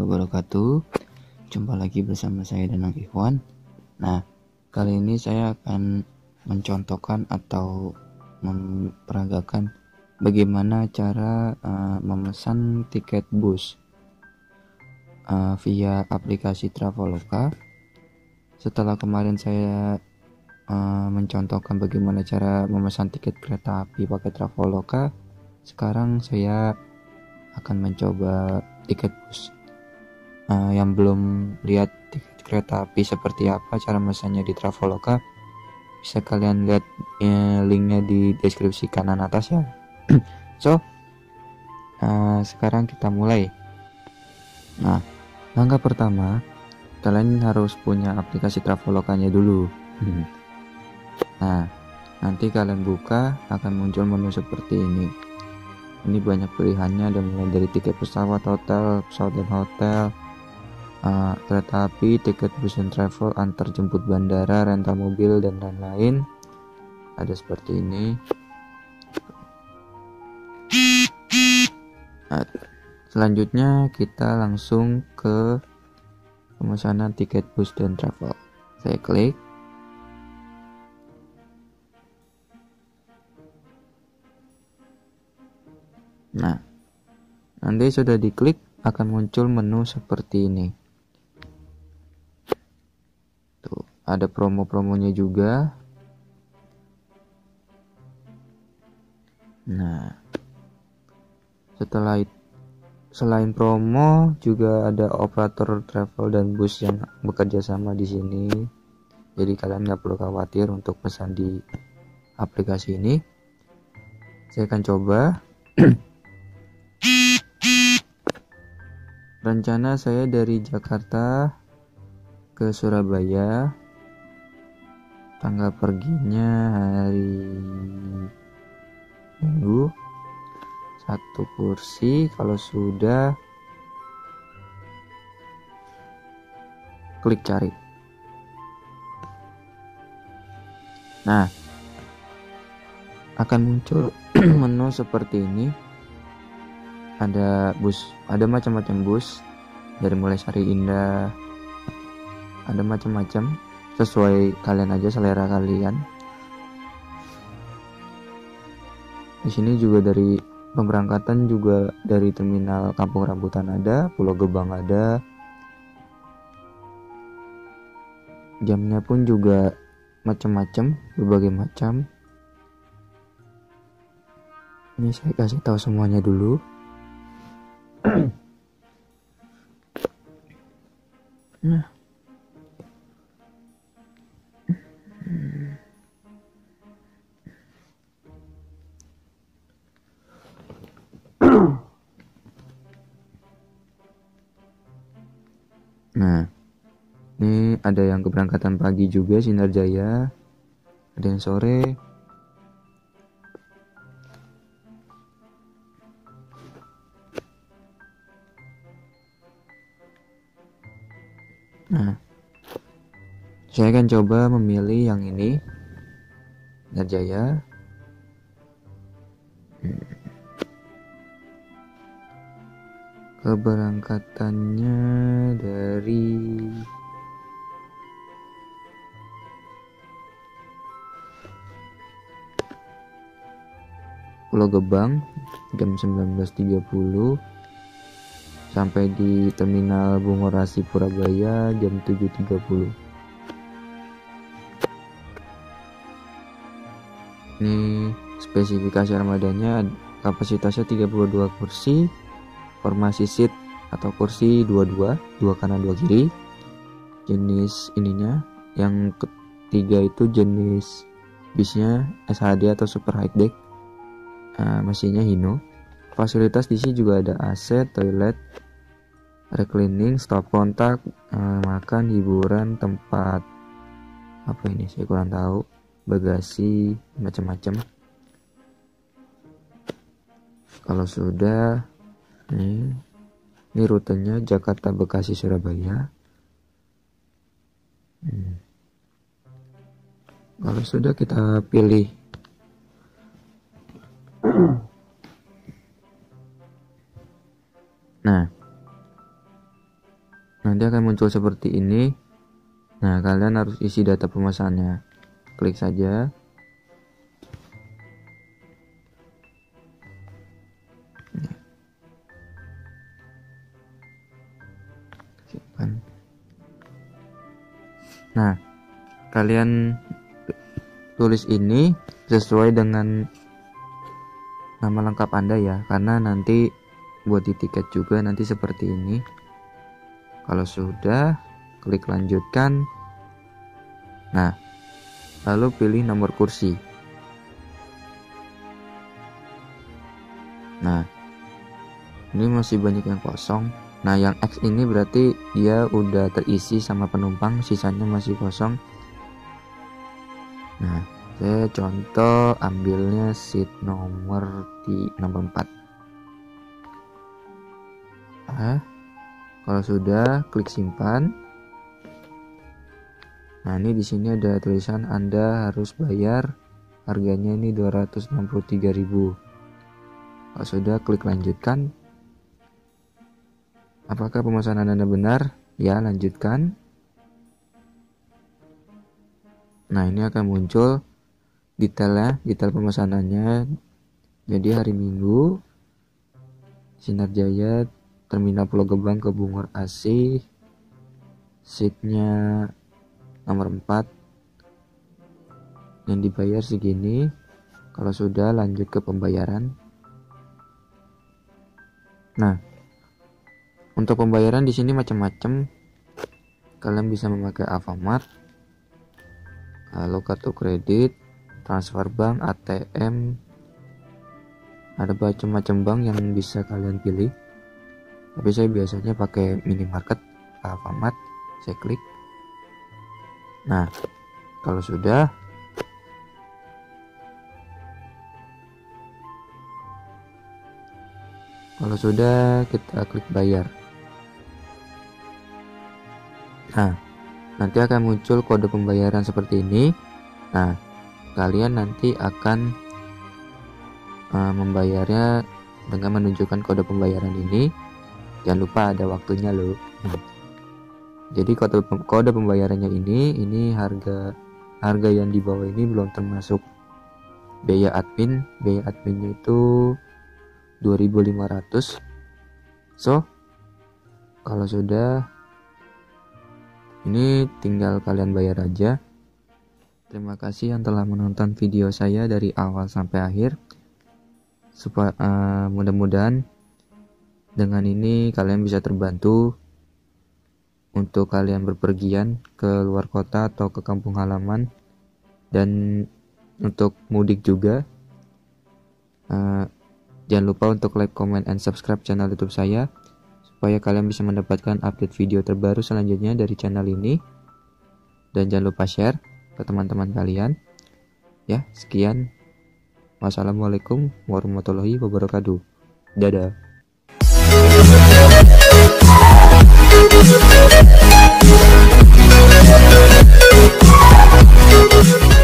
wabarakatuh. Jumpa lagi bersama saya Danang Ikhwan. Nah, kali ini saya akan mencontohkan atau memperagakan bagaimana cara memesan tiket bus via aplikasi Traveloka. Setelah kemarin saya mencontohkan bagaimana cara memesan tiket kereta api pakai Traveloka, sekarang saya akan mencoba tiket bus. Yang belum lihat tiket kereta api seperti apa cara memesannya di Traveloka, bisa kalian lihat linknya di deskripsi kanan atas ya. So, sekarang kita mulai. Nah, langkah pertama, kalian harus punya aplikasi Travelokanya dulu. Nah, nanti kalian buka akan muncul menu seperti ini. Ini banyak pilihannya, ada mulai dari tiket pesawat, hotel, pesawat dan hotel, kereta api, tiket bus dan travel, antar jemput bandara, rental mobil dan lain-lain. Ada seperti ini. Nah, selanjutnya kita langsung ke pemesanan tiket bus dan travel. Saya klik. Nah, nanti sudah diklik akan muncul menu seperti ini. Tuh, ada promo-promonya juga. Nah, setelah itu, selain promo juga ada operator travel dan bus yang bekerja sama di sini. Jadi kalian nggak perlu khawatir untuk pesan di aplikasi ini. Saya akan coba. Rencana saya dari Jakarta ke Surabaya. Tanggal perginya hari Minggu. 1 kursi. Kalau sudah, klik cari. Nah, akan muncul menu seperti ini. Ada bus, ada macam-macam bus, dari mulai Sari Indah, ada macam-macam, sesuai kalian aja, selera kalian. Di sini juga dari pemberangkatan juga dari terminal Kampung Rambutan ada, Pulau Gebang ada. Jamnya pun juga macam-macam, berbagai macam. Ini saya kasih tahu semuanya dulu. Nah, ini ada yang keberangkatan pagi juga, Sinar Jaya, ada yang sore. Nah, saya akan coba memilih yang ini, Sinar Jaya. Keberangkatannya dari Pulau Gebang jam 19.30 sampai di terminal Bungorasi Purabaya jam 7.30. Ini spesifikasi armadanya, kapasitasnya 32 kursi, formasi seat atau kursi 22, 2 kanan 2 kiri. Jenis ininya, yang ketiga itu jenis bisnya SHD atau super high deck. Mesinnya Hino. Fasilitas di sini juga ada AC, toilet, reclining, stop kontak, makan, hiburan, tempat apa ini saya kurang tahu, bagasi, macam-macam. Kalau sudah, ini rutenya Jakarta, Bekasi, Surabaya. Kalau sudah, kita pilih Nah, Nanti akan muncul seperti ini. Nah, kalian harus isi data pemesannya. Klik saja. Simpan. Nah, kalian tulis ini sesuai dengan nama lengkap Anda ya, karena nanti buat di tiket juga nanti seperti ini. Kalau sudah, klik lanjutkan. Nah, lalu pilih nomor kursi. Nah, ini masih banyak yang kosong. Nah, yang X ini berarti dia udah terisi sama penumpang, sisanya masih kosong. Nah, saya contoh ambilnya seat nomor 4. Nah, kalau sudah, klik simpan. Nah, ini di sini ada tulisan Anda harus bayar, harganya ini 263.000. Kalau sudah, klik lanjutkan. Apakah pemesanan Anda benar? Ya, lanjutkan. Nah, ini akan muncul detailnya, detail pemesanannya. Jadi hari Minggu, Sinar Jaya, Terminal Pulau Gebang ke Bungur AC, seatnya nomor 4, yang dibayar segini. Kalau sudah, lanjut ke pembayaran. Nah, untuk pembayaran di sini macam-macam. Kalian bisa memakai Alfamart, lalu kartu kredit, transfer bank, ATM. Ada macam-macam bank yang bisa kalian pilih. Tapi saya biasanya pakai minimarket, Alfamart. Saya klik. Nah, kalau sudah, kita klik bayar. Nah, nanti akan muncul kode pembayaran seperti ini. Nah, kalian nanti akan membayarnya dengan menunjukkan kode pembayaran ini. Jangan lupa ada waktunya loh. Jadi kode pembayarannya ini harga yang di bawah ini belum termasuk biaya admin. Biaya adminnya itu 2.500. So, kalau sudah, ini tinggal kalian bayar aja. Terima kasih yang telah menonton video saya dari awal sampai akhir. Supaya mudah-mudahan dengan ini kalian bisa terbantu untuk kalian berpergian ke luar kota atau ke kampung halaman, dan untuk mudik juga. Jangan lupa untuk like, comment, and subscribe channel YouTube saya supaya kalian bisa mendapatkan update video terbaru selanjutnya dari channel ini. Dan jangan lupa share ke teman-teman kalian. Ya, sekian. Wassalamualaikum warahmatullahi wabarakatuh. Dadah.